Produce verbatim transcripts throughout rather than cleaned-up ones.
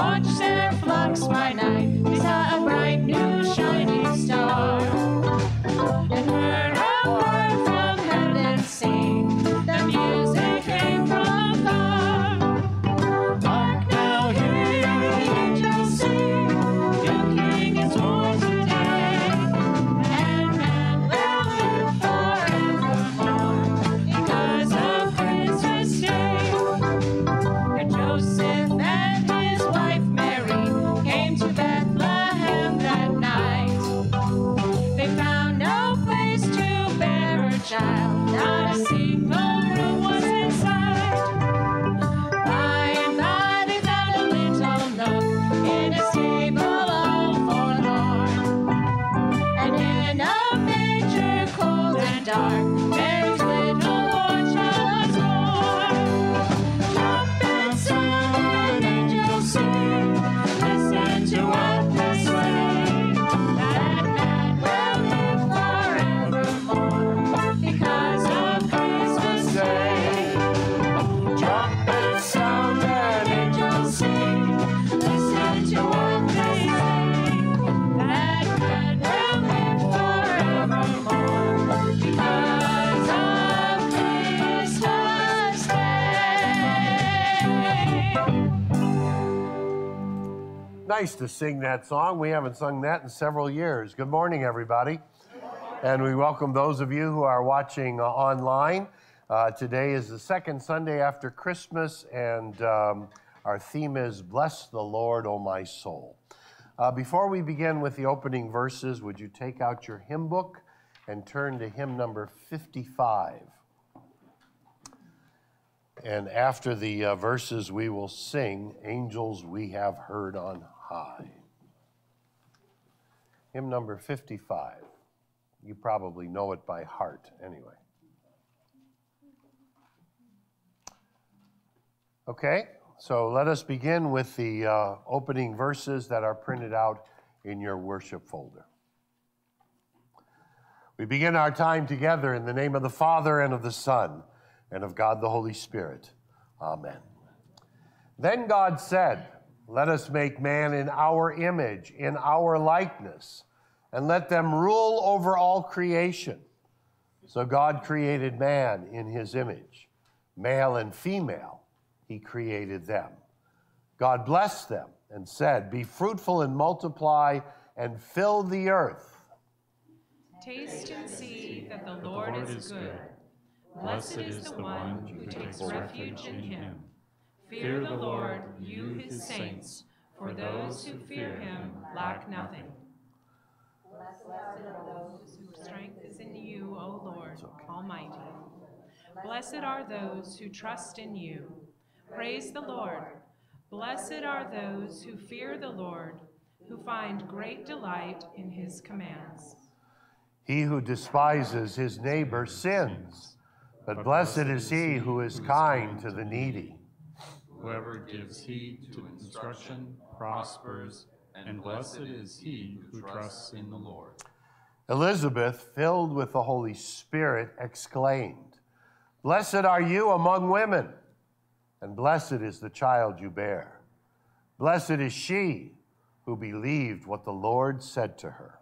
watched their flocks by night. They saw a bright new shining star, and heard a bird from heaven sing. The music came from far. Hark now, hear the angels sing. New King is born today, and man will live forevermore because of Christmas Day. And Joseph and his wife Mary came to Bethlehem that night. They found no place to bear a child, not a single room was in sight. By and by they found a little nook in a stable all forlorn, and in a manger cold and dark, Mary's little Lord child was born. Trumpets sound and angels sing, listen to what they say. That man will live forevermore because of Christmas Day. Trumpets sound and angels sing, listen to what they say. That man will live forevermore because of Christmas Day. Nice to sing that song. We haven't sung that in several years. Good morning, everybody. And we welcome those of you who are watching uh, online. Uh, today is the second Sunday after Christmas, and um, our theme is Bless the Lord, O my soul. Uh, before we begin with the opening verses, would you take out your hymn book and turn to hymn number fifty-five. And after the uh, verses, we will sing, Angels We Have Heard on High. Hymn number fifty-five. You probably know it by heart anyway. Okay, so let us begin with the uh, opening verses that are printed out in your worship folder. We begin our time together in the name of the Father and of the Son and of God the Holy Spirit. Amen. Then God said, let us make man in our image, in our likeness, and let them rule over all creation. So God created man in his image. Male and female, he created them. God blessed them and said, be fruitful and multiply and fill the earth. Taste and see that the Lord is good. Blessed is the one who takes refuge in him. Fear the Lord, you his saints, for those who fear him lack nothing. Blessed are those whose strength is in you, O Lord Almighty. Blessed are those who trust in you. Praise the Lord. Blessed are those who fear the Lord, who find great delight in his commands. He who despises his neighbor sins, but blessed is he who is kind to the needy. Whoever gives heed to instruction prospers, and blessed is he who trusts in the Lord. Elizabeth, filled with the Holy Spirit, exclaimed, blessed are you among women, and blessed is the child you bear. Blessed is she who believed what the Lord said to her.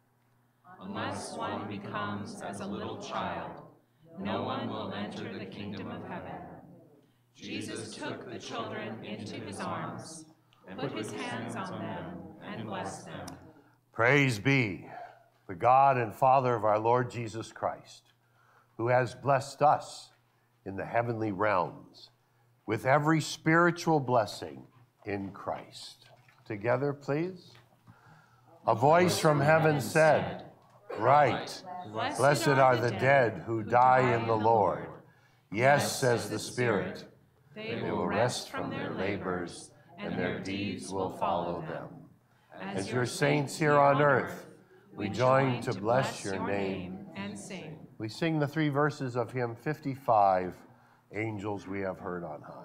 Unless one becomes as a little child, no one will enter the kingdom of heaven. Jesus took the children into his arms, put his hands on them, and blessed them. Praise be the God and Father of our Lord Jesus Christ, who has blessed us in the heavenly realms with every spiritual blessing in Christ. Together, please. A voice from heaven said, right, blessed are the dead who die in the Lord. Yes, says the Spirit, they will rest from their labors, and their deeds will follow them. As your saints here on earth, we join to bless your name and sing. We sing the three verses of hymn fifty-five, Angels We Have Heard on High.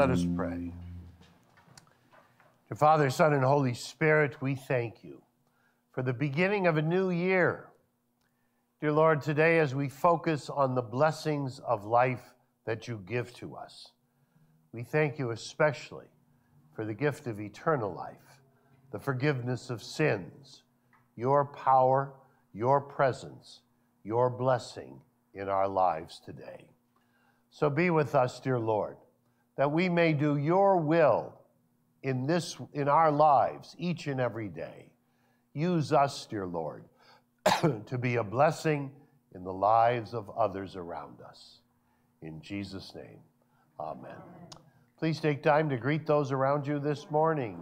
Let us pray. Dear Father, Son, and Holy Spirit, we thank you for the beginning of a new year. Dear Lord, today as we focus on the blessings of life that you give to us, we thank you especially for the gift of eternal life, the forgiveness of sins, your power, your presence, your blessing in our lives today. So be with us, dear Lord, that we may do your will in this, in our lives each and every day. Use us, dear Lord, to be a blessing in the lives of others around us. In Jesus' name, amen. Please take time to greet those around you this morning.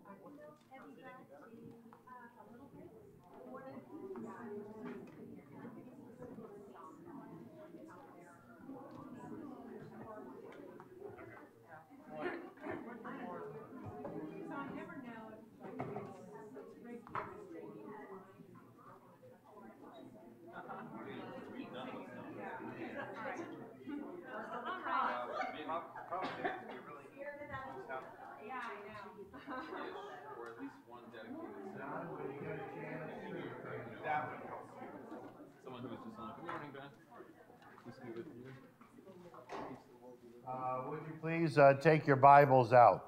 Uh, would you please uh, take your Bibles out?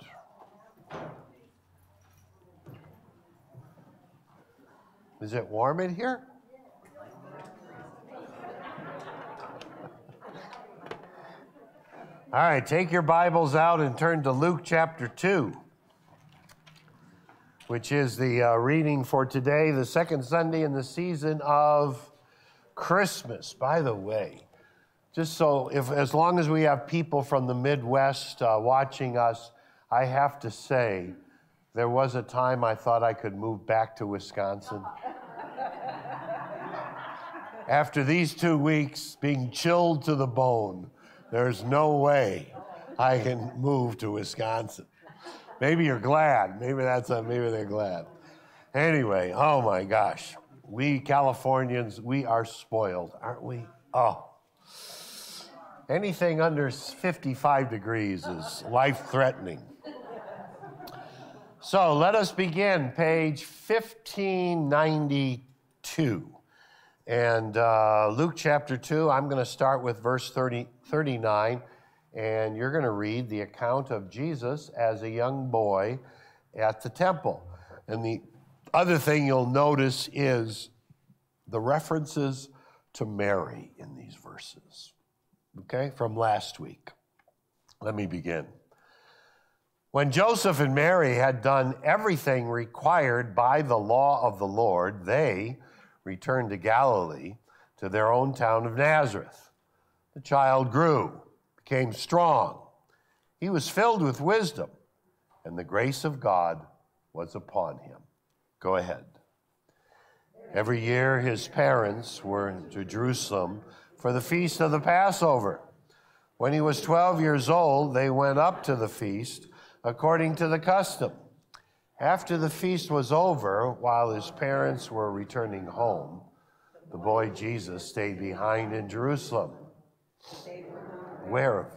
Is it warm in here? All right, take your Bibles out and turn to Luke chapter two, which is the uh, reading for today, the second Sunday in the season of Christmas. By the way, just so, if as long as we have people from the Midwest uh, watching us, I have to say, there was a time I thought I could move back to Wisconsin. After these two weeks being chilled to the bone, there's no way I can move to Wisconsin. Maybe you're glad. Maybe that's a, maybe they're glad. Anyway, oh my gosh, we Californians, we are spoiled, aren't we? Oh. Anything under fifty-five degrees is life-threatening. So let us begin, page fifteen ninety-two. And uh, Luke chapter two, I'm going to start with verse thirty, thirty-nine, and you're going to read the account of Jesus as a young boy at the temple. And the other thing you'll notice is the references to Mary in these verses. Okay, from last week. Let me begin. When Joseph and Mary had done everything required by the law of the Lord, they returned to Galilee, to their own town of Nazareth. The child grew, became strong. He was filled with wisdom, and the grace of God was upon him. Go ahead. Every year his parents were to Jerusalem for the feast of the Passover. When he was twelve years old, they went up to the feast according to the custom. After the feast was over, while his parents were returning home, the boy Jesus stayed behind in Jerusalem. Where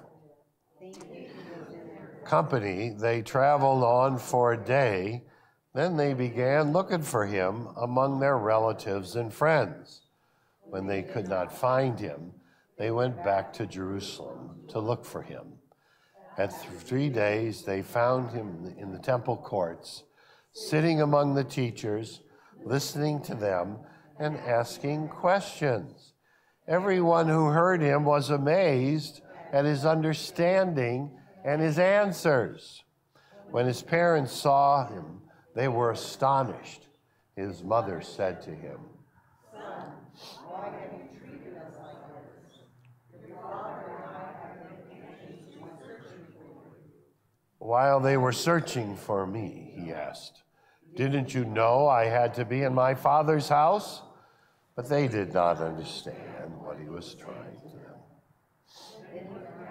company, they traveled on for a day. Then they began looking for him among their relatives and friends. When they could not find him, they went back to Jerusalem to look for him. At three days, they found him in the temple courts, sitting among the teachers, listening to them and asking questions. Everyone who heard him was amazed at his understanding and his answers. When his parents saw him, they were astonished. His mother said to him, "Why have you treated us like this? Your father and I have been anxiously searching for you." While they were searching for me, he asked, "Didn't you know I had to be in my father's house?" But they did not understand what he was trying to them.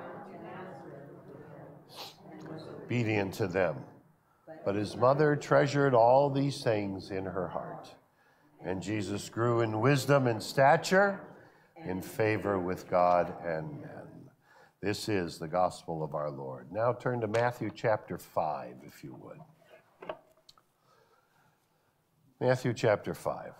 Obedient to them. But his mother treasured all these things in her heart. And Jesus grew in wisdom and stature, in favor with God and men. This is the gospel of our Lord. Now turn to Matthew chapter five, if you would. Matthew chapter five,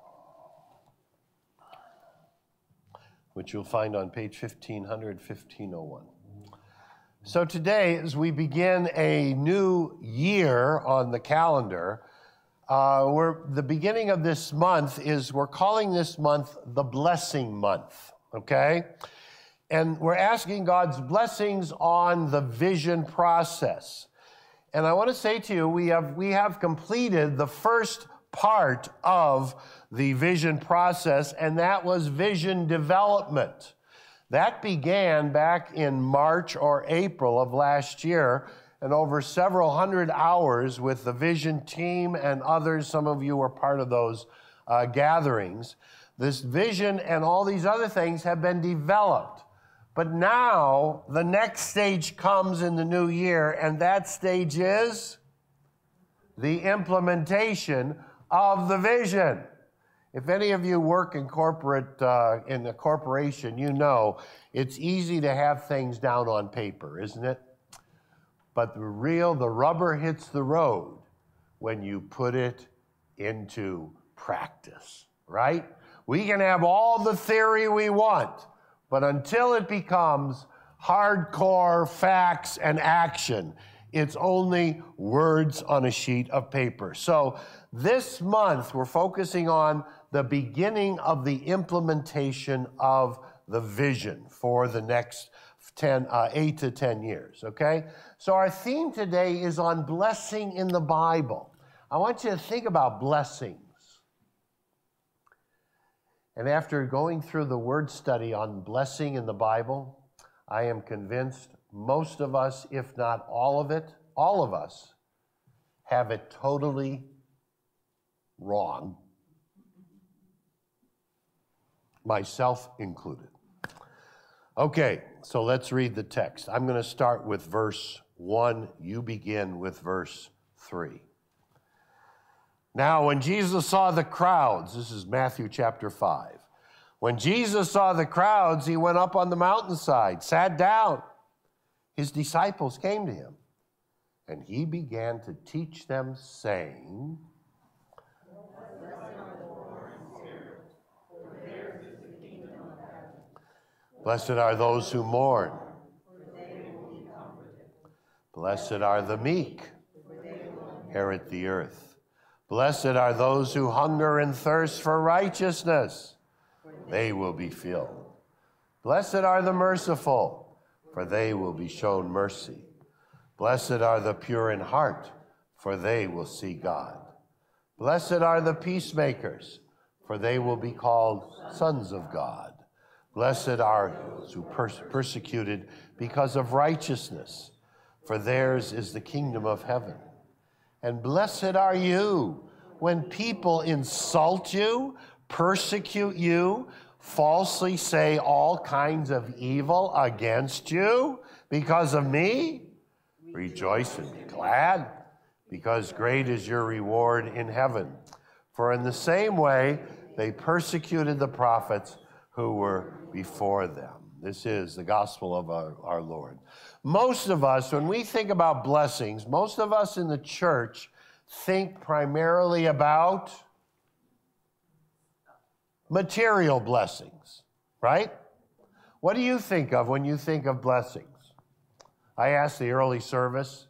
which you'll find on page fifteen hundred, fifteen oh one. So today, as we begin a new year on the calendar, uh, we're, the beginning of this month is, we're calling this month the Blessing Month, okay? And we're asking God's blessings on the vision process. And I want to say to you, we have, we have completed the first part of the vision process, and that was vision development. That began back in March or April of last year, and over several hundred hours with the vision team and others. Some of you were part of those uh, gatherings. This vision and all these other things have been developed. But now the next stage comes in the new year, and that stage is the implementation of the vision. If any of you work in corporate, uh, in a corporation, you know it's easy to have things down on paper, isn't it? But the real, the rubber hits the road when you put it into practice, right? We can have all the theory we want, but until it becomes hardcore facts and action, it's only words on a sheet of paper. So this month, we're focusing on the beginning of the implementation of the vision for the next ten, uh, eight to ten years, okay? So our theme today is on blessing in the Bible. I want you to think about blessings. And after going through the word study on blessing in the Bible, I am convinced most of us, if not all of it, all of us, have it totally wrong, myself included. Okay, so let's read the text. I'm going to start with verse one. You begin with verse three. Now, when Jesus saw the crowds, this is Matthew chapter five. When Jesus saw the crowds, he went up on the mountainside, sat down. His disciples came to him, and he began to teach them, saying, Blessed are those who mourn. Blessed are the meek, inherit the earth. Blessed are those who hunger and thirst for righteousness. They will be filled. Blessed are the merciful, for they will be shown mercy. Blessed are the pure in heart, for they will see God. Blessed are the peacemakers, for they will be called sons of God. Blessed are those who are persecuted because of righteousness, for theirs is the kingdom of heaven. And blessed are you when people insult you, persecute you, falsely say all kinds of evil against you because of me. Rejoice and be glad, because great is your reward in heaven. For in the same way they persecuted the prophets who were before them. This is the gospel of our, our Lord. Most of us, when we think about blessings, most of us in the church think primarily about material blessings, right? What do you think of when you think of blessings? I asked the early service.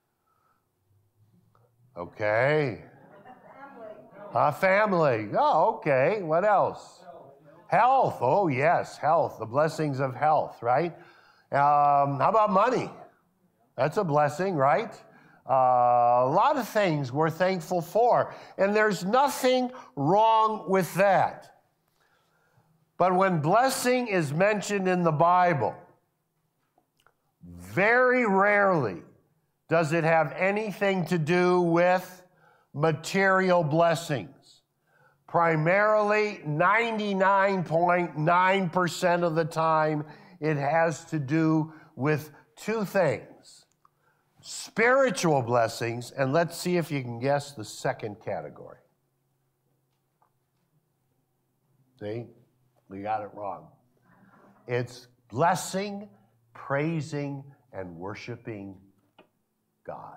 Okay. A family. Oh, okay. What else? Health. Oh, yes, health. The blessings of health, right? Um, how about money? That's a blessing, right? Uh, a lot of things we're thankful for, and there's nothing wrong with that. But when blessing is mentioned in the Bible, very rarely does it have anything to do with material blessings. Primarily, ninety-nine point nine percent of the time, it has to do with two things: spiritual blessings, and let's see if you can guess the second category. See? We got it wrong. It's blessing praising and worshiping God.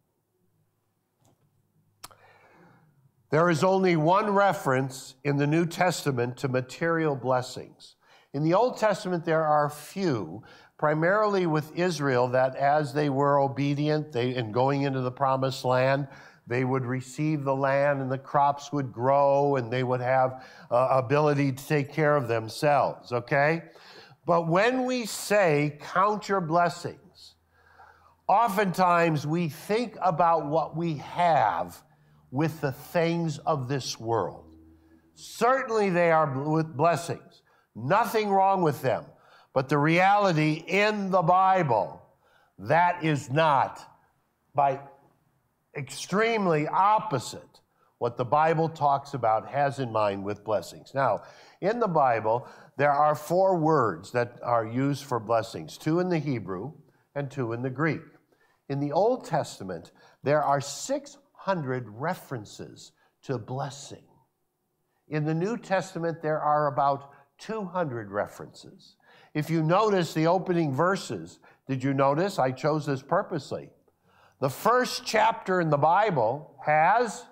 There is only one reference in the New Testament to material blessings. In the Old Testament, there are few, primarily with Israel, that as they were obedient they, in going into the promised land, they would receive the land and the crops would grow and they would have uh, ability to take care of themselves, okay? But when we say count your blessings, oftentimes we think about what we have with the things of this world. Certainly they are blessings. Nothing wrong with them. But the reality in the Bible, that is not, by extremely opposite what the Bible talks about, has in mind with blessings. Now, in the Bible, there are four words that are used for blessings, two in the Hebrew and two in the Greek. In the Old Testament, there are six hundred references to blessing. In the New Testament, there are about two hundred references. If you notice the opening verses, did you notice? I chose this purposely. The first chapter in the Bible has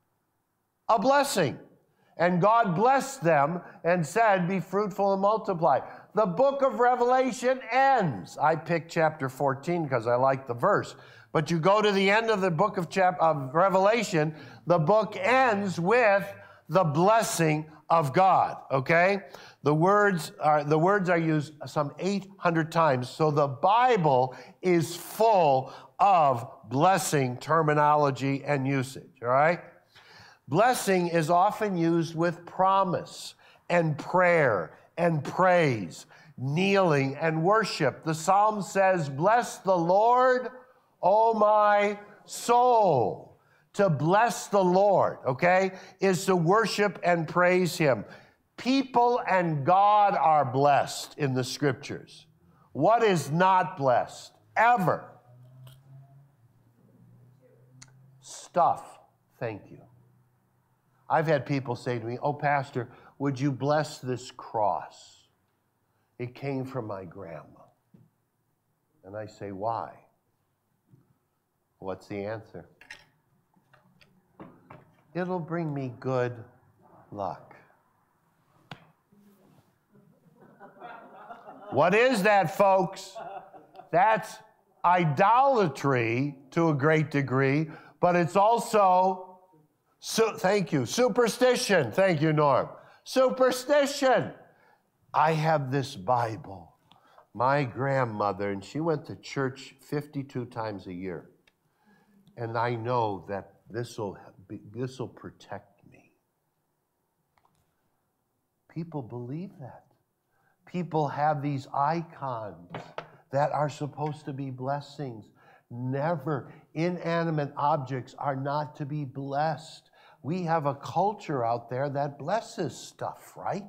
a blessing. And God blessed them and said, be fruitful and multiply. The book of Revelation ends. I picked chapter fourteen because I like the verse. But you go to the end of the book of, chap- of Revelation, the book ends with the blessing of God, okay? The words are, the words are used some eight hundred times. So the Bible is full of blessing terminology and usage, all right? Blessing is often used with promise and prayer and praise, kneeling and worship. The Psalm says, bless the Lord, O my soul. To bless the Lord, okay, is to worship and praise him. People and God are blessed in the scriptures. What is not blessed? Ever. Stuff. Thank you. I've had people say to me, oh, Pastor, would you bless this cross? It came from my grandma. And I say, why? What's the answer? It'll bring me good luck. What is that, folks? That's idolatry to a great degree, but it's also, su- thank you, superstition. Thank you, Norm. Superstition. I have this Bible. My grandmother, and she went to church fifty-two times a year. And I know that this will this will protect me. People believe that. People have these icons that are supposed to be blessings. Never. Inanimate objects are not to be blessed. We have a culture out there that blesses stuff, right?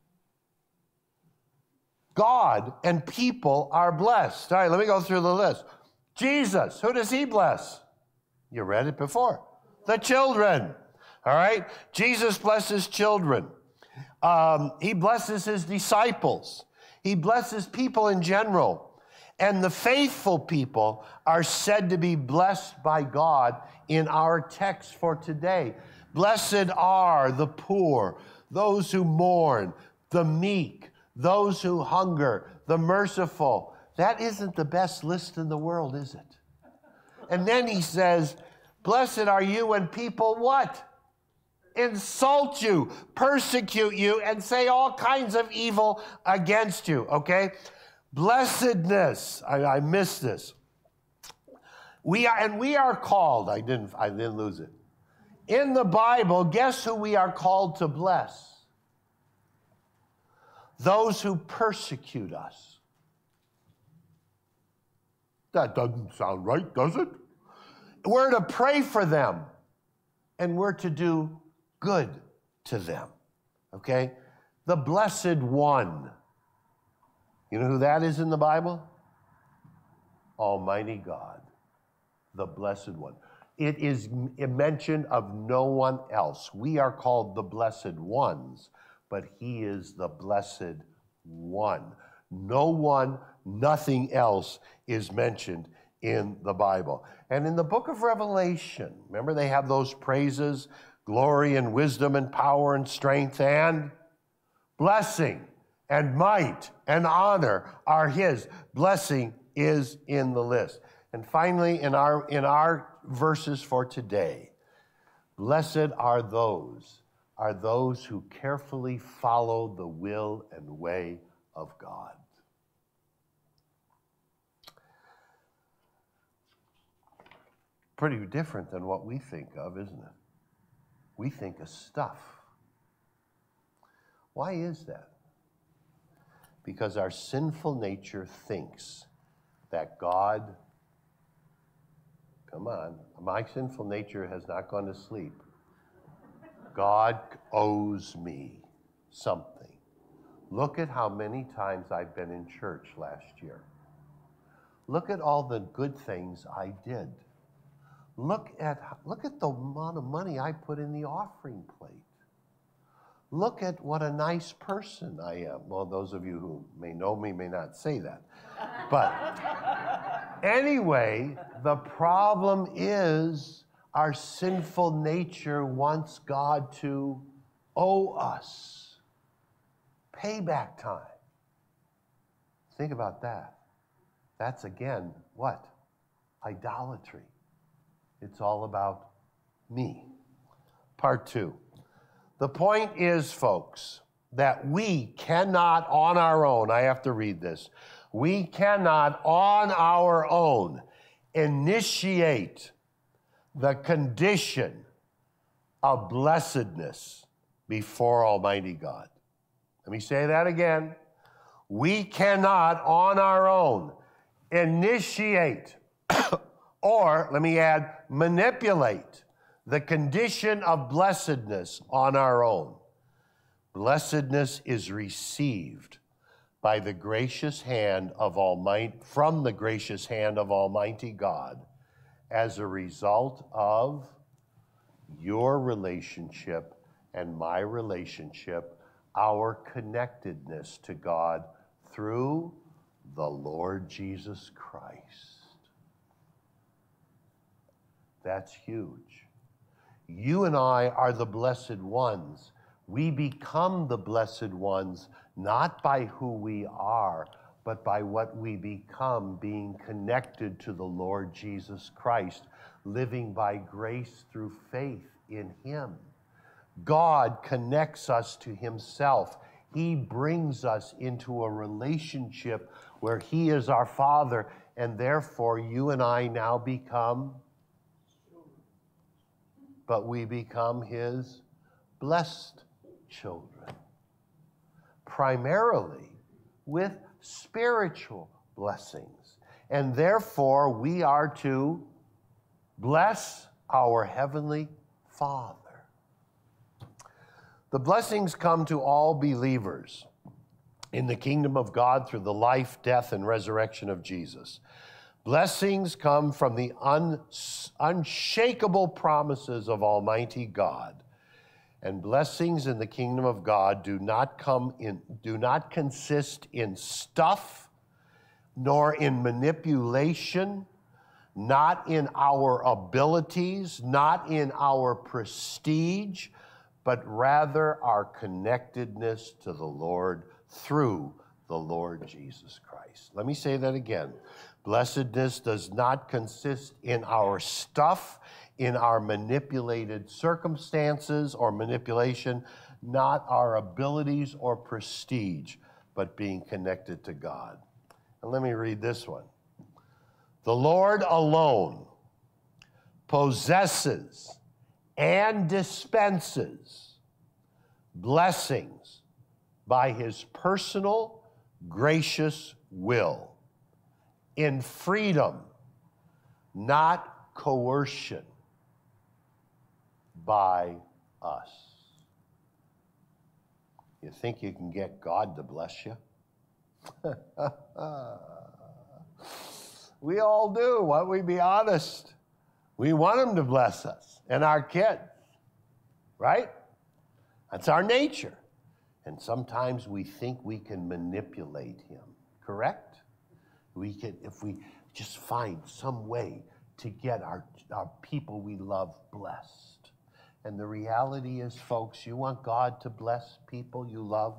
God and people are blessed. All right, let me go through the list. Jesus, who does he bless? You read it before. The children. All right? Jesus blesses children. Um, he blesses his disciples. He blesses people in general. And the faithful people are said to be blessed by God in our text for today. Blessed are the poor, those who mourn, the meek, those who hunger, the merciful. That isn't the best list in the world, is it? And then he says, blessed are you when people what? Insult you, persecute you, and say all kinds of evil against you, okay? Blessedness, I, I missed this. We are, and we are called, I didn't, I didn't lose it. In the Bible, guess who we are called to bless? Those who persecute us. That doesn't sound right, does it? We're to pray for them, and we're to do good to them, okay? The Blessed One. You know who that is in the Bible? Almighty God, the Blessed One. It is a mention of no one else. We are called the Blessed Ones, but he is the Blessed One. No one, nothing else is mentioned in the Bible. And in the book of Revelation, remember they have those praises, glory and wisdom and power and strength and blessing and might and honor are his. Blessing is in the list. And finally, in our, in our verses for today, blessed are those, are those who carefully follow the will and way of God. Pretty different than what we think of, isn't it? We think of stuff. Why is that? Because our sinful nature thinks that God, come on, my sinful nature has not gone to sleep. God owes me something. Look at how many times I've been in church last year. Look at all the good things I did. Look at, look at the amount of money I put in the offering plate. Look at what a nice person I am. Well, those of you who may know me may not say that. But anyway, the problem is our sinful nature wants God to owe us payback time. Think about that. That's again, what? Idolatry. It's all about me. Part two. The point is, folks, that we cannot on our own, I have to read this, we cannot on our own initiate the condition of blessedness before Almighty God. Let me say that again. We cannot on our own initiate or, let me add, manipulate the condition of blessedness on our own. Blessedness is received by the gracious hand of Almighty, from the gracious hand of Almighty God as a result of your relationship and my relationship, our connectedness to God through the Lord Jesus Christ. That's huge. You and I are the blessed ones. We become the blessed ones not by who we are, but by what we become being connected to the Lord Jesus Christ, living by grace through faith in him. God connects us to himself. He brings us into a relationship where he is our Father, and therefore you and I now become, but we become his blessed children, primarily with spiritual blessings. And therefore we are to bless our Heavenly Father. The blessings come to all believers in the kingdom of God through the life, death, and resurrection of Jesus. Blessings come from the un, unshakable promises of Almighty God. And blessings in the kingdom of God do not come in, do not consist in stuff, nor in manipulation, not in our abilities, not in our prestige, but rather our connectedness to the Lord through the Lord Jesus Christ. Let me say that again. Blessedness does not consist in our stuff, in our manipulated circumstances or manipulation, not our abilities or prestige, but being connected to God. And let me read this one. The Lord alone possesses and dispenses blessings by his personal, gracious will, in freedom, not coercion, by us. You think you can get God to bless you? We all do, won't we be honest? We want him to bless us and our kids, right? That's our nature. And sometimes we think we can manipulate him. correct? We can, if we just find some way to get our, our people we love blessed. And the reality is, folks, you want God to bless people you love?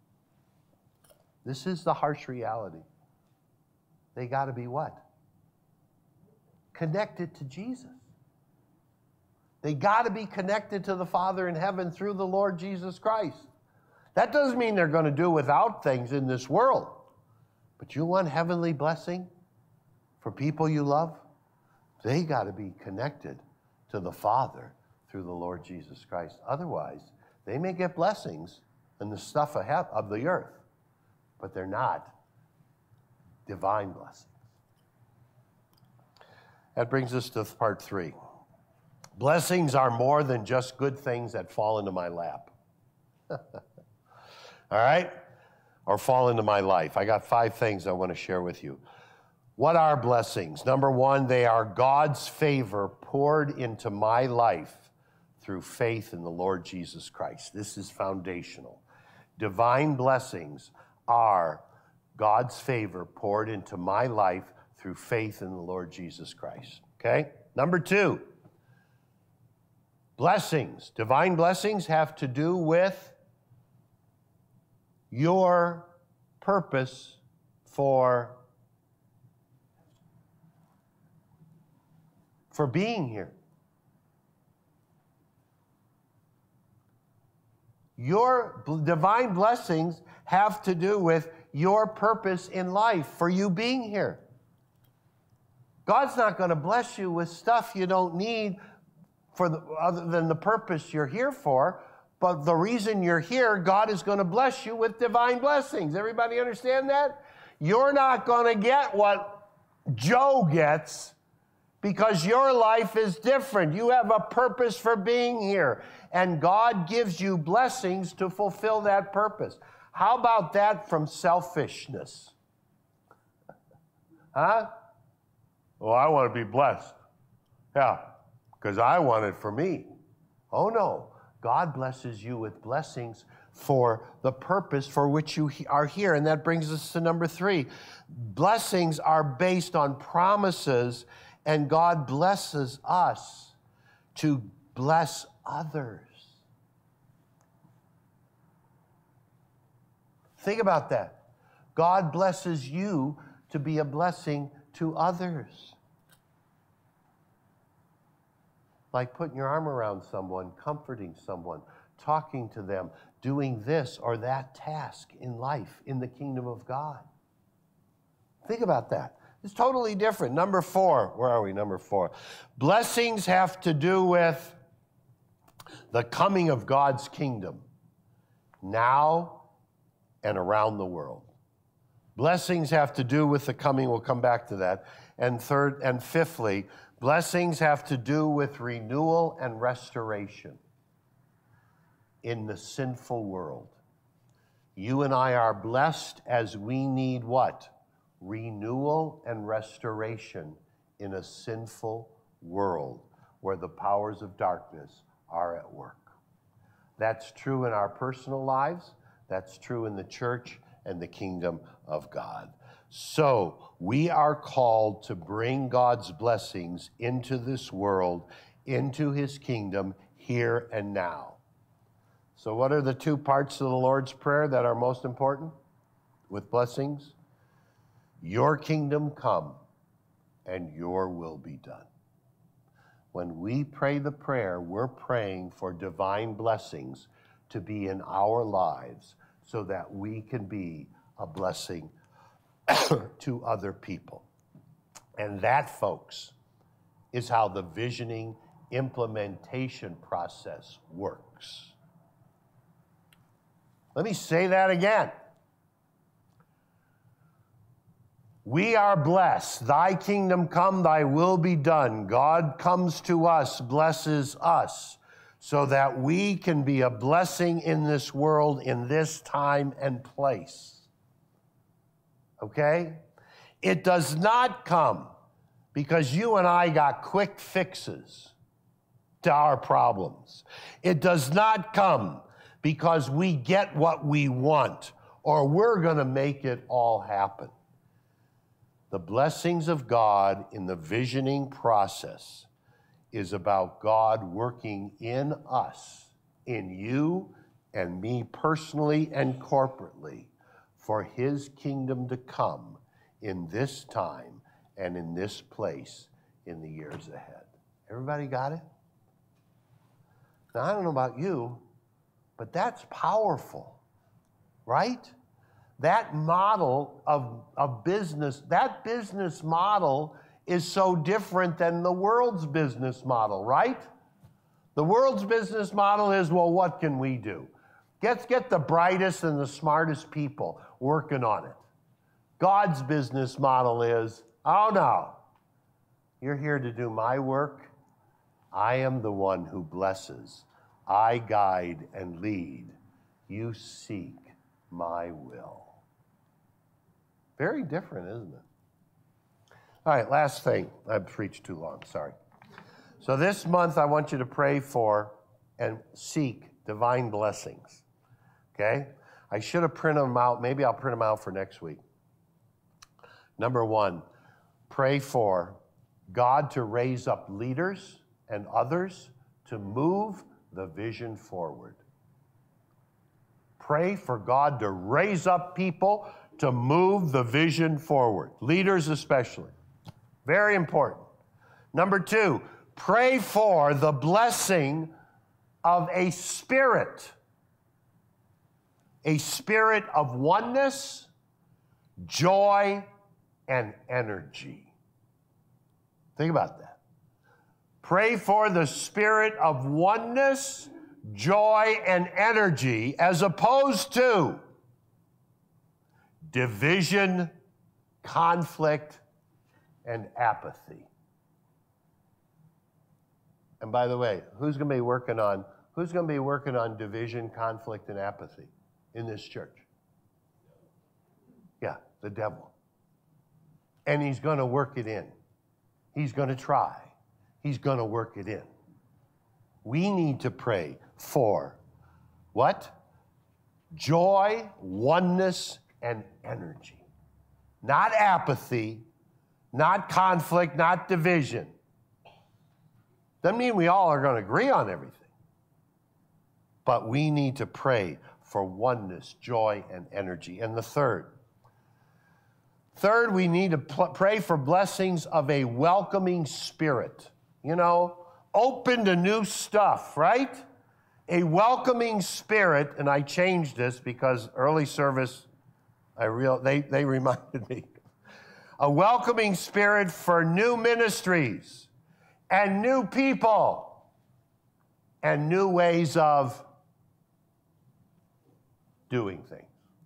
This is the harsh reality. They got to be what? Connected to Jesus. They got to be connected to the Father in heaven through the Lord Jesus Christ. That doesn't mean they're going to do without things in this world. But you want heavenly blessing for people you love? They got to be connected to the Father through the Lord Jesus Christ. Otherwise, they may get blessings in the stuff of the earth, but they're not divine blessings. That brings us to part three. Blessings are more than just good things that fall into my lap. All right? Or fall into my life. I got five things I want to share with you. What are blessings? Number one, they are God's favor poured into my life through faith in the Lord Jesus Christ. This is foundational. Divine blessings are God's favor poured into my life through faith in the Lord Jesus Christ. Okay? Number two, blessings. Divine blessings have to do with your purpose for, for being here. Your divine blessings have to do with your purpose in life for you being here. God's not going to bless you with stuff you don't need for the, other than the purpose you're here for. But the reason you're here, God is going to bless you with divine blessings. Everybody understand that? You're not going to get what Joe gets because your life is different. You have a purpose for being here. And God gives you blessings to fulfill that purpose. How about that from selfishness? Huh? Well, I want to be blessed. Yeah, because I want it for me. Oh, no. God blesses you with blessings for the purpose for which you are here. And that brings us to number three. Blessings are based on promises, and God blesses us to bless others. Think about that. God blesses you to be a blessing to others. Like putting your arm around someone, comforting someone, talking to them, doing this or that task in life, in the kingdom of God. Think about that. It's totally different. Number four, where are we? Number four. Blessings have to do with the coming of God's kingdom now and around the world. Blessings have to do with the coming. We'll come back to that. And third and fifthly, blessings have to do with renewal and restoration in the sinful world. You and I are blessed as we need what? Renewal and restoration in a sinful world where the powers of darkness are at work. That's true in our personal lives. That's true in the church and the kingdom of God. So we are called to bring God's blessings into this world, into his kingdom here and now. So what are the two parts of the Lord's Prayer that are most important with blessings? Your kingdom come and your will be done. When we pray the prayer, we're praying for divine blessings to be in our lives so that we can be a blessing to other people. And that, folks, is how the visioning implementation process works. Let me say that again. We are blessed. Thy kingdom come, thy will be done. God comes to us, blesses us, so that we can be a blessing in this world, in this time and place. Okay? It does not come because you and I got quick fixes to our problems. It does not come because we get what we want or we're going to make it all happen. The blessings of God in the visioning process is about God working in us, in you and me personally and corporately, for his kingdom to come in this time and in this place in the years ahead. Everybody got it? Now, I don't know about you, but that's powerful, right? That model of, of business, that business model is so different than the world's business model, right? The world's business model is, well, what can we do? Let's get the brightest and the smartest people working on it. God's business model is, oh no, you're here to do my work. I am the one who blesses. I guide and lead. You seek my will. Very different, isn't it? All right, last thing. I've preached too long, sorry. So this month I want you to pray for and seek divine blessings, okay? I should have printed them out. Maybe I'll print them out for next week. Number one, pray for God to raise up leaders and others to move the vision forward. Pray for God to raise up people to move the vision forward, leaders especially. Very important. Number two, pray for the blessing of a spirit, a spirit of oneness, joy, and energy. Think about that. Pray for the spirit of oneness, joy, and energy as opposed to division, conflict, and apathy. And by the way, who's going to be working on who's going to be working on division, conflict, and apathy in this church? Yeah, the devil. And he's going to work it in. He's going to try. He's going to work it in. We need to pray for what? Joy, oneness, and energy. Not apathy, not conflict, not division. Doesn't mean we all are going to agree on everything. But we need to pray for oneness, joy, and energy. And the third, third, we need to pl- pray for blessings of a welcoming spirit. You know, open to new stuff, right? A welcoming spirit, and I changed this because early service, I real they, they reminded me. A welcoming spirit for new ministries and new people and new ways of doing things.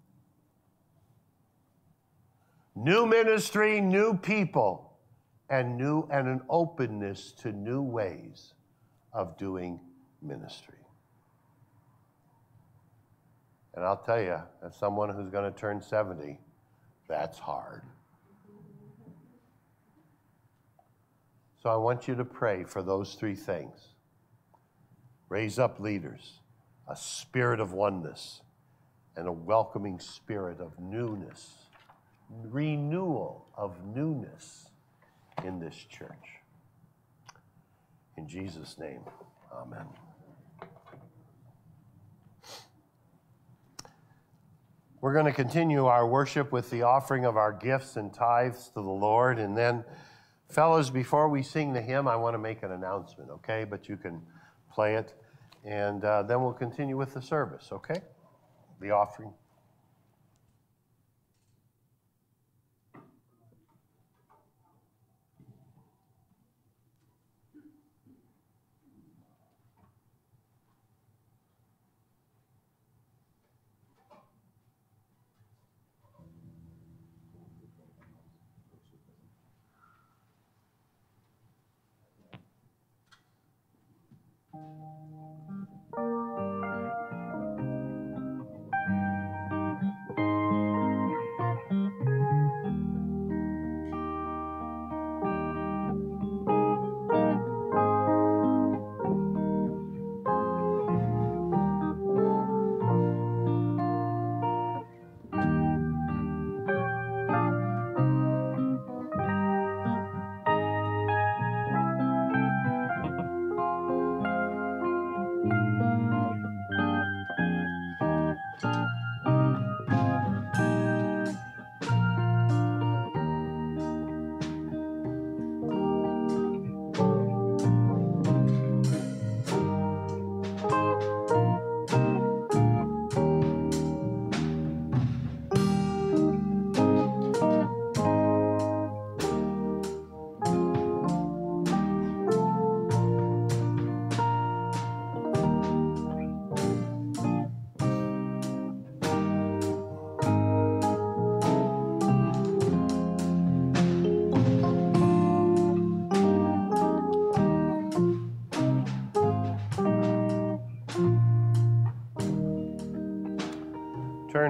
New ministry, new people, and new and an openness to new ways of doing ministry. And I'll tell you, as someone who's going to turn seventy, that's hard. So I want you to pray for those three things. Raise up leaders, a spirit of oneness, and a welcoming spirit of newness, renewal of newness in this church. In Jesus' name, amen. We're going to continue our worship with the offering of our gifts and tithes to the Lord. And then, fellas, before we sing the hymn, I want to make an announcement, okay? But you can play it. And uh, then we'll continue with the service, okay? The offering.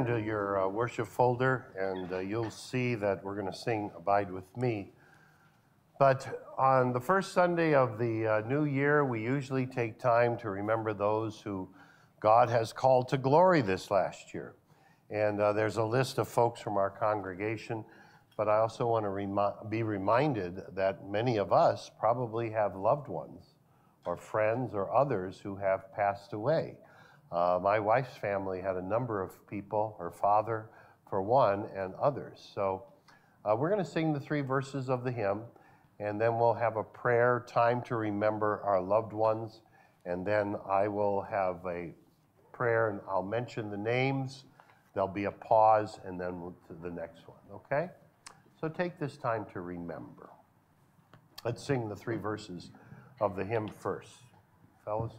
turn to your uh, worship folder, and uh, you'll see that we're going to sing Abide With Me. But on the first Sunday of the uh, new year, we usually take time to remember those who God has called to glory this last year. And uh, there's a list of folks from our congregation, but I also want to remi- be reminded that many of us probably have loved ones or friends or others who have passed away. Uh, my wife's family had a number of people, her father for one, and others. So uh, we're going to sing the three verses of the hymn, and then we'll have a prayer time to remember our loved ones, and then I will have a prayer, and I'll mention the names. There'll be a pause, and then we'll to the next one, okay? So take this time to remember. Let's sing the three verses of the hymn first. Fellas?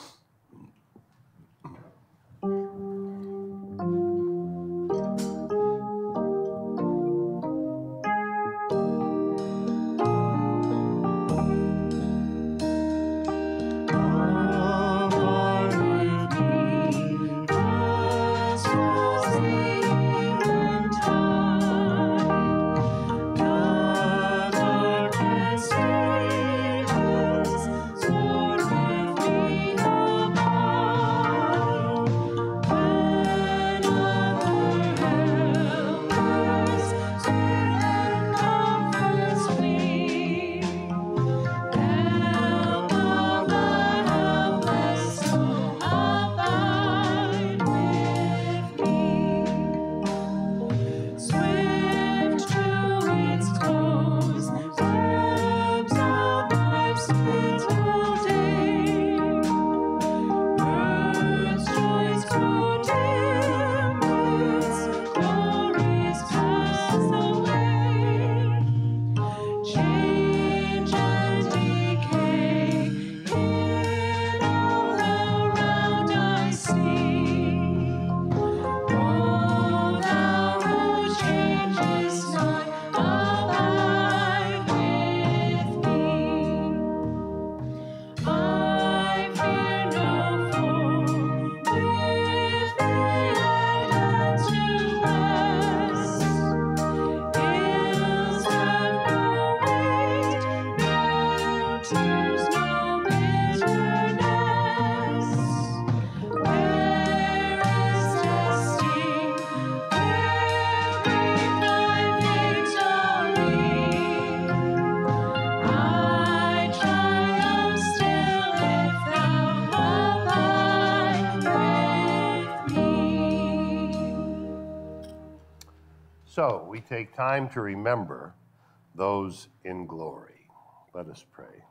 So we take time to remember those in glory. Let us pray.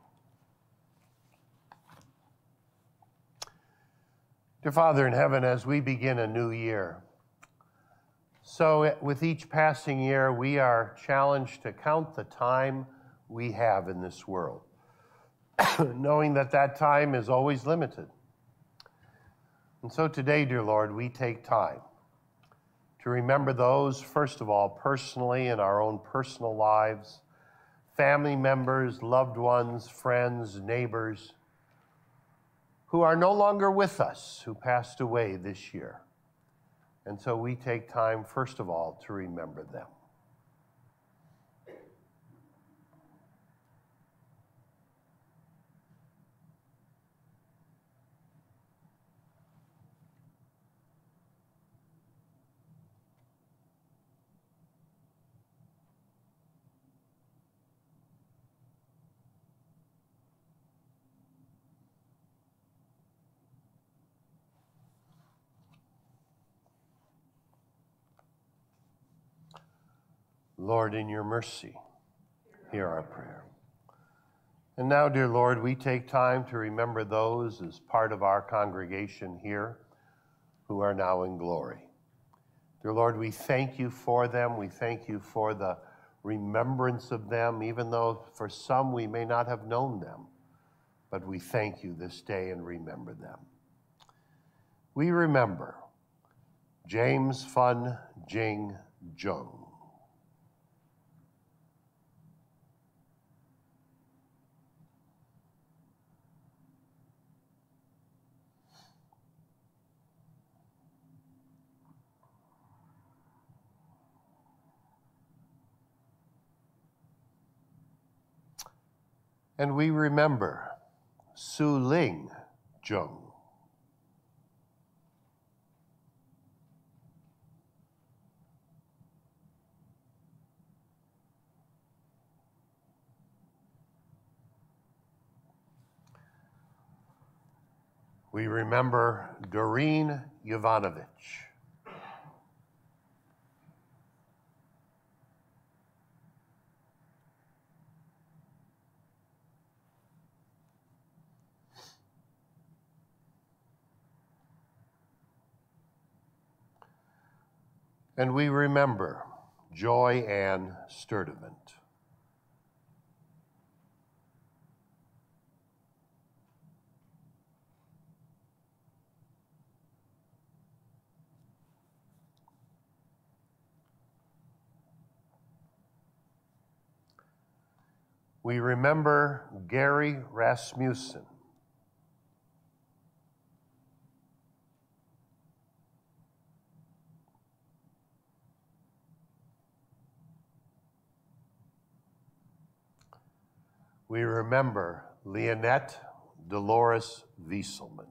Dear Father in heaven, as we begin a new year, so with each passing year, we are challenged to count the time we have in this world, knowing that that time is always limited. And so today, dear Lord, we take time to remember those, first of all, personally in our own personal lives, family members, loved ones, friends, neighbors, who are no longer with us, who passed away this year. And so we take time, first of all, to remember them. Lord, in your mercy, hear our prayer. And now, dear Lord, we take time to remember those as part of our congregation here who are now in glory. Dear Lord, we thank you for them. We thank you for the remembrance of them, even though for some we may not have known them. But we thank you this day and remember them. We remember James Fun Jing Jung. And we remember Su Ling Jung. We remember Doreen Yovanovich. And we remember Joy Ann Sturdivant. We remember Gary Rasmussen. We remember Leonette Dolores Wieselman.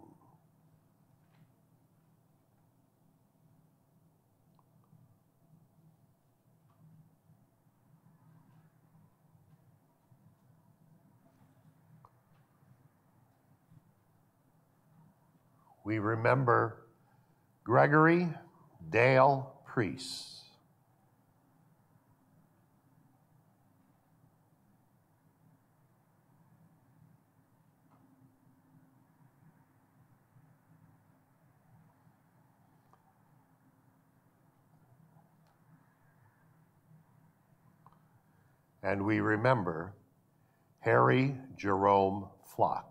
We remember Gregory Dale Priest. And we remember Harry Jerome Flock.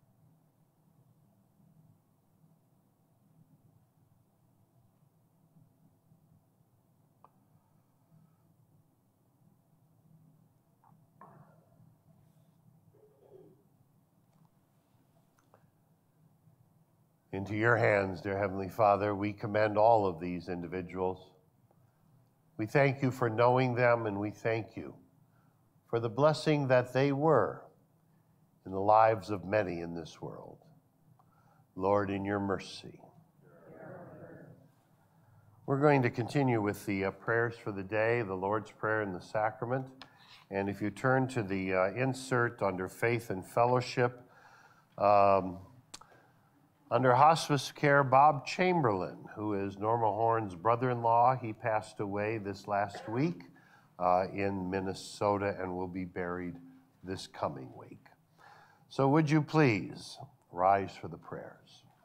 Into your hands, dear Heavenly Father, we commend all of these individuals. We thank you for knowing them, and we thank you for the blessing that they were in the lives of many in this world. Lord, in your mercy. We're going to continue with the uh, prayers for the day, the Lord's Prayer and the Sacrament. And if you turn to the uh, insert under Faith and Fellowship, um, under hospice care, Bob Chamberlain, who is Norma Horn's brother-in-law, he passed away this last week uh, in Minnesota and will be buried this coming week. So would you please rise for the prayers?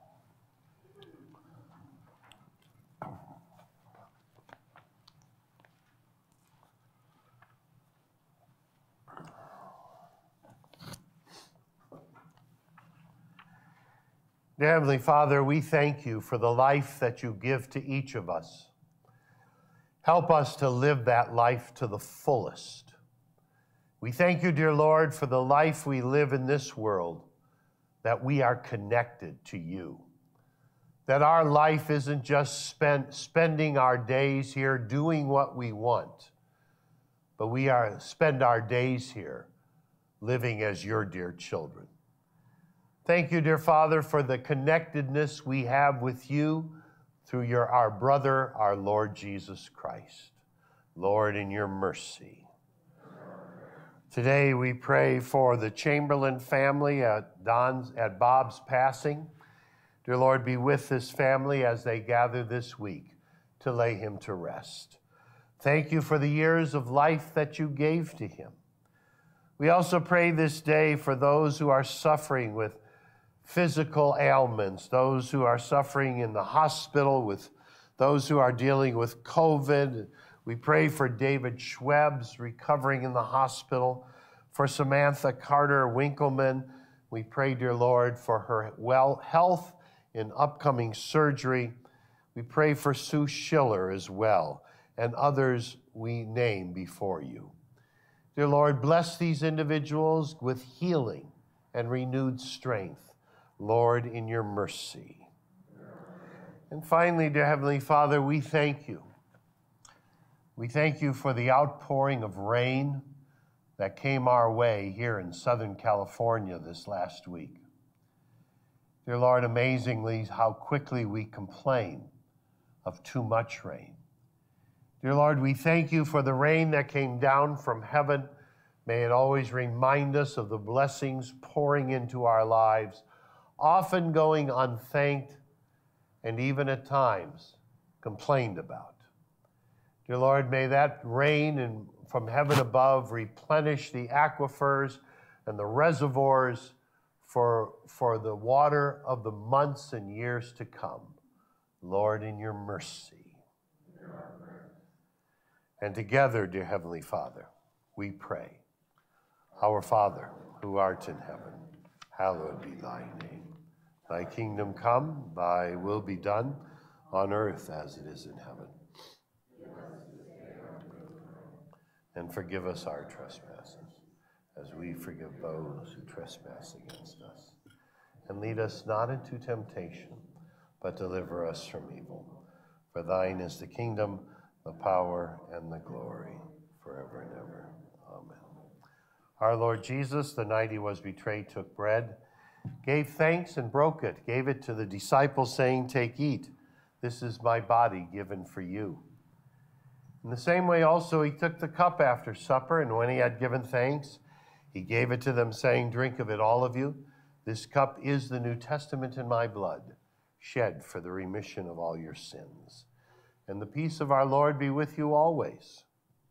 Dear Heavenly Father, we thank you for the life that you give to each of us. Help us to live that life to the fullest. We thank you, dear Lord, for the life we live in this world, that we are connected to you. That our life isn't just spent spending our days here doing what we want, but we are spend our days here living as your dear children. Thank you, dear Father, for the connectedness we have with you through your, our brother, our Lord Jesus Christ. Lord, in your mercy. Today we pray for the Chamberlain family at, Don's, at Bob's passing. Dear Lord, be with this family as they gather this week to lay him to rest. Thank you for the years of life that you gave to him. We also pray this day for those who are suffering with physical ailments, those who are suffering in the hospital, with those who are dealing with COVID. We pray for David Schweb's recovering in the hospital, for Samantha Carter Winkleman. We pray, dear Lord, for her well health in upcoming surgery. We pray for Sue Schiller as well, and others we name before you. Dear Lord, bless these individuals with healing and renewed strength. Lord, in your mercy. And finally, dear Heavenly Father, we thank you. We thank you for the outpouring of rain that came our way here in Southern California this last week. Dear Lord, amazingly how quickly we complain of too much rain. Dear Lord, we thank you for the rain that came down from heaven. May it always remind us of the blessings pouring into our lives, often going unthanked and even at times complained about. Dear Lord, may that rain and from heaven above replenish the aquifers and the reservoirs for, for the water of the months and years to come. Lord, in your mercy. And together, dear Heavenly Father, we pray. Our Father, who art in heaven, hallowed be thy name. Thy kingdom come, thy will be done, on earth as it is in heaven. And forgive us our trespasses, as we forgive those who trespass against us. And lead us not into temptation, but deliver us from evil. For thine is the kingdom, the power, and the glory, forever and ever. Amen. Our Lord Jesus, the night he was betrayed, took bread, gave thanks and broke it, gave it to the disciples, saying, "Take, eat. This is my body given for you." In the same way also he took the cup after supper, and when he had given thanks, he gave it to them, saying, "Drink of it, all of you. This cup is the New Testament in my blood, shed for the remission of all your sins. And the peace of our Lord be with you always."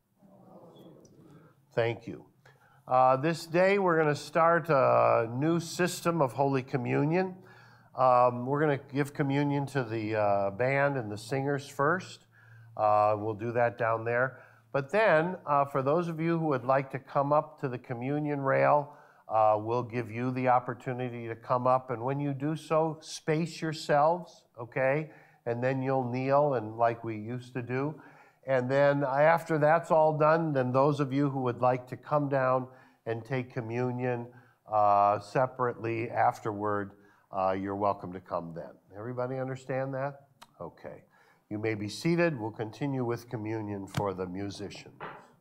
Thank you. Uh, this day we're going to start a new system of Holy Communion. Um, we're going to give communion to the uh, band and the singers first. Uh, we'll do that down there. But then, uh, for those of you who would like to come up to the communion rail, uh, we'll give you the opportunity to come up. And when you do so, space yourselves, okay? And then you'll kneel, and like we used to do. And then after that's all done, then those of you who would like to come down and take communion uh, separately afterward, uh, you're welcome to come then. Everybody understand that? Okay. You may be seated. We'll continue with communion for the musicians.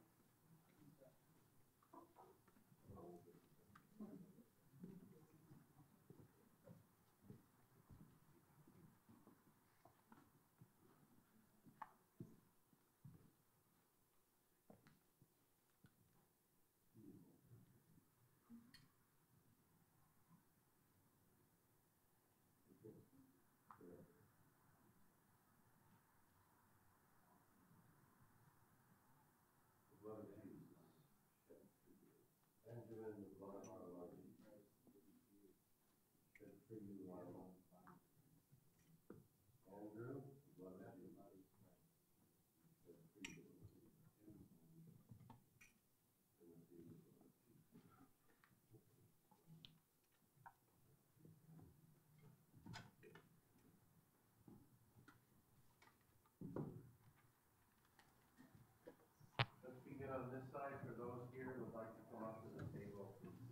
Let's begin on this side for those here who would like to come up to the table.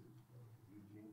Eugene.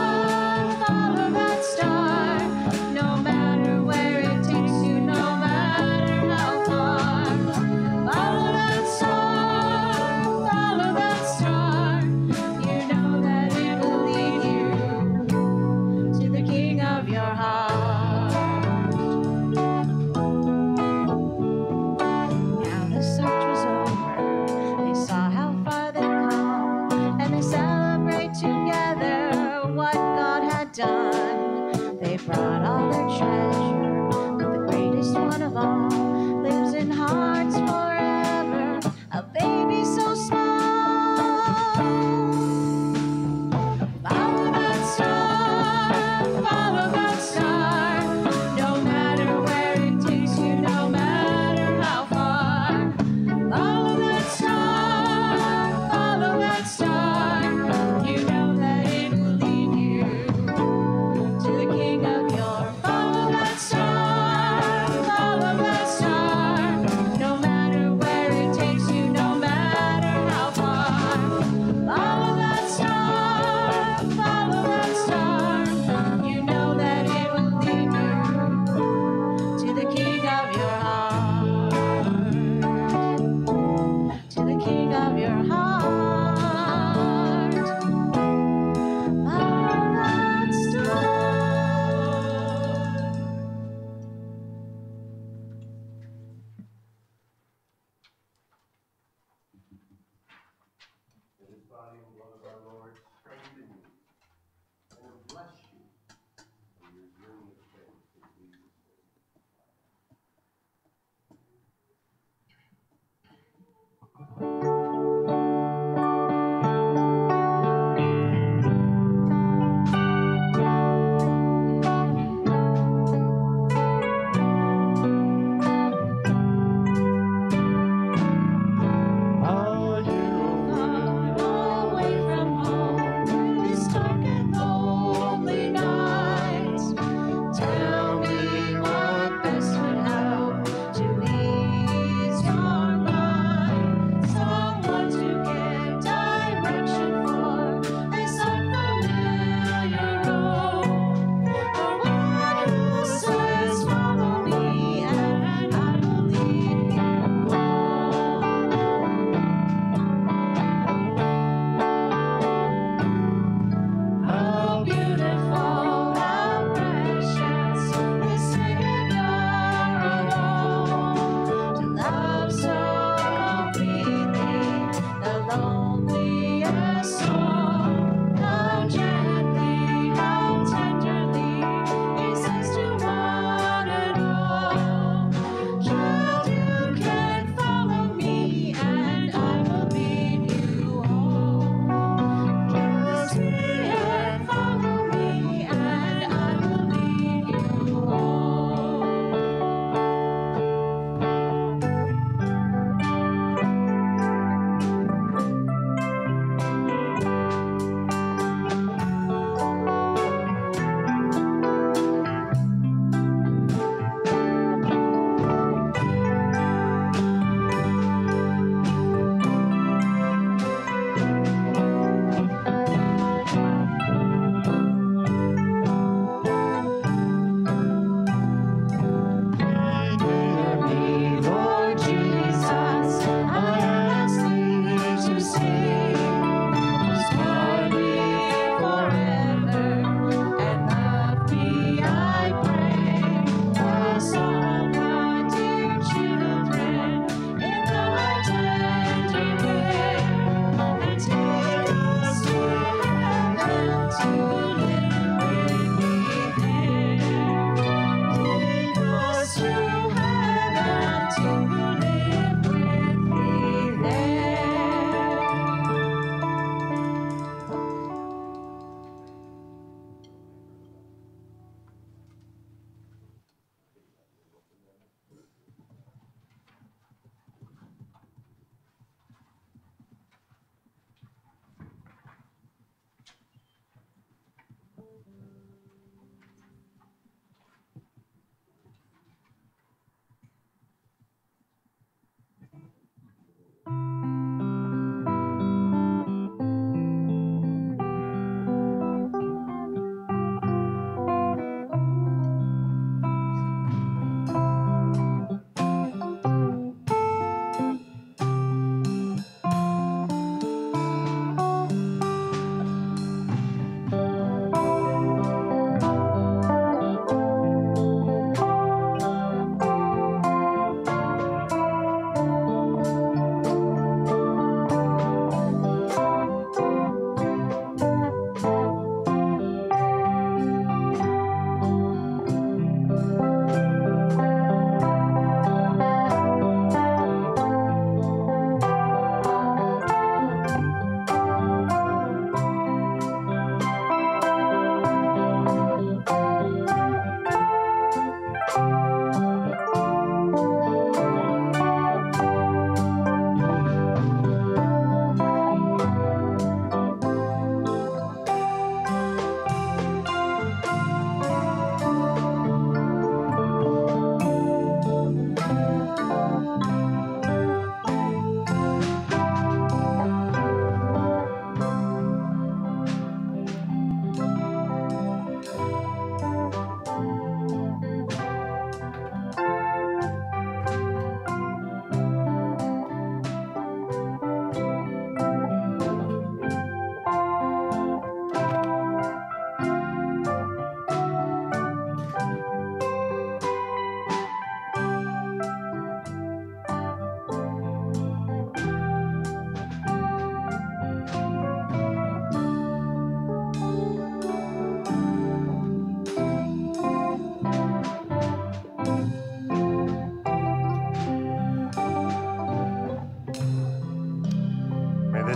No matter where it takes you, no matter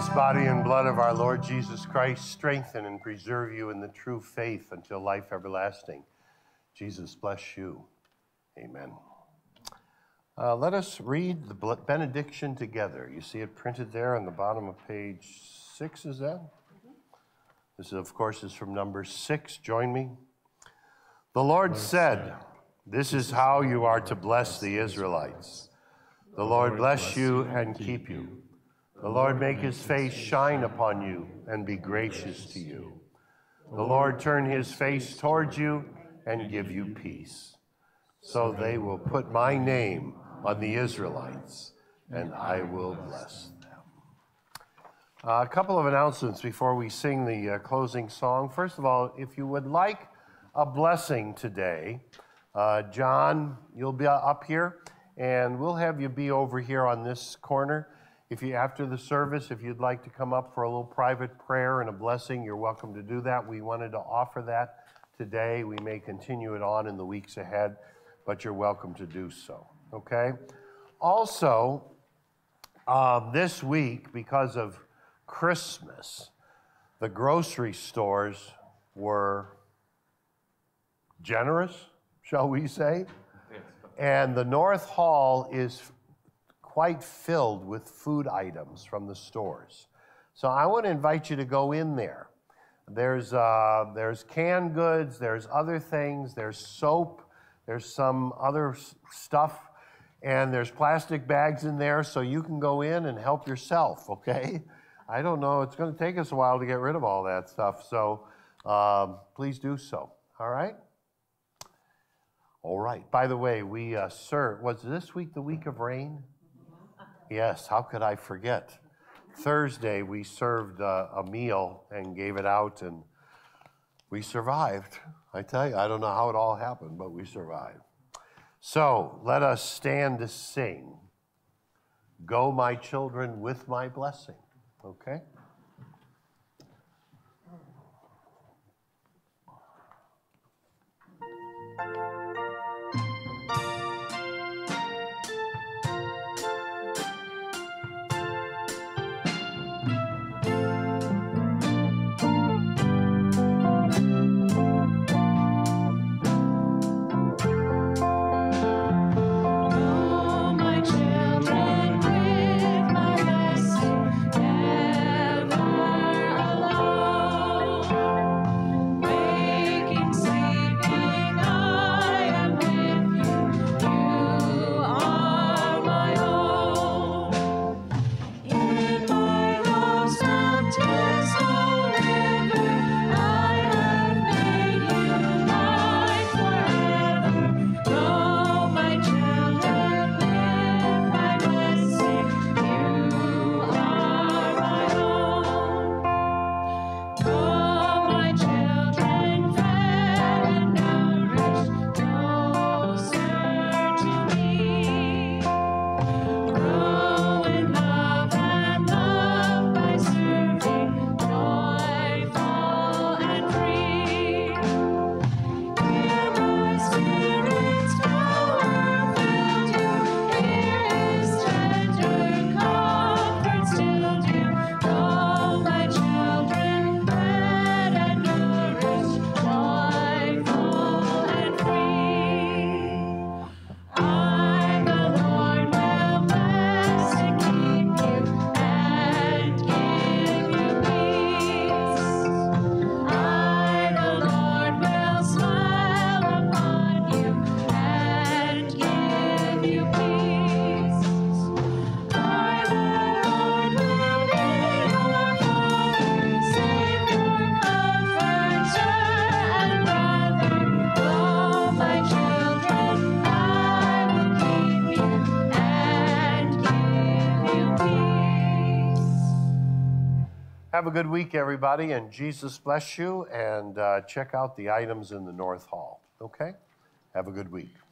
Grace, body, and blood of our Lord Jesus Christ strengthen and preserve you in the true faith until life everlasting. Jesus bless you. Amen. Uh, let us read the benediction together. You see it printed there on the bottom of page six, is that? Mm-hmm. This, of course, is from number six. Join me. The Lord said, "This is how you are to bless the Israelites. The Lord bless you and keep you. The Lord make his face shine upon you and be gracious to you. The Lord turn his face towards you and give you peace. So they will put my name on the Israelites, and I will bless them." Uh, a couple of announcements before we sing the uh, closing song. First of all, if you would like a blessing today, uh, John, you'll be up here, and we'll have you be over here on this corner. If you, after the service, if you'd like to come up for a little private prayer and a blessing, you're welcome to do that. We wanted to offer that today. We may continue it on in the weeks ahead, but you're welcome to do so, okay? Also, um, this week, because of Christmas, the grocery stores were generous, shall we say? And the North Hall is quite filled with food items from the stores. So I want to invite you to go in there. There's, uh, there's canned goods, there's other things, there's soap, there's some other stuff, and there's plastic bags in there, so you can go in and help yourself, okay? I don't know, it's going to take us a while to get rid of all that stuff, so um, please do so, all right? All right, by the way, we uh, served, was this week the week of rain? Yes, how could I forget? Thursday, we served uh, a meal and gave it out, and we survived. I tell you, I don't know how it all happened, but we survived. So let us stand to sing, "Go, my children, with my blessing," okay? Have a good week, everybody, and Jesus bless you, and uh, check out the items in the North Hall, okay? Have a good week.